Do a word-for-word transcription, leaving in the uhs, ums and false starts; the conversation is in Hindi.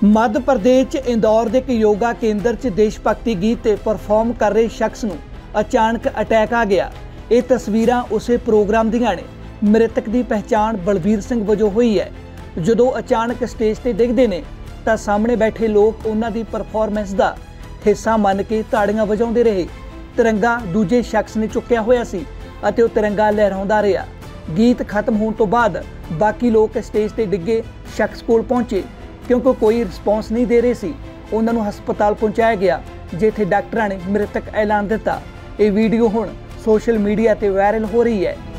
मध्य प्रदेश च इंदौर के एक योगा केंद्र च देश भगती गीत ते परफॉर्म कर रहे शख्स नूं अचानक अटैक आ गया। ये तस्वीरां उसे प्रोग्राम दियां ने। मृतक की पहचान बलबीर सिंह वजों हुई है। जदों अचानक स्टेज ते डिगदे ने तां सामने बैठे लोग उन्हां दी परफॉर्मेंस का हिस्सा मन के ताड़ियां वजाउंदे रहे। तिरंगा दूजे शख्स ने चुक्या होया सी अते ओह तिरंगा लहराउंदा रहा। गीत खत्म होने तो बाद बाकी लोग स्टेज ते डिगे शख्स कोल पहुंचे। क्योंकि कोई रिस्पॉन्स नहीं दे रहे सी, उन्होंने हस्पताल पहुंचाया गया जिथे डॉक्टरां ने मृतक ऐलान दिता। ये वीडियो हुण सोशल मीडिया ते वायरल हो रही है।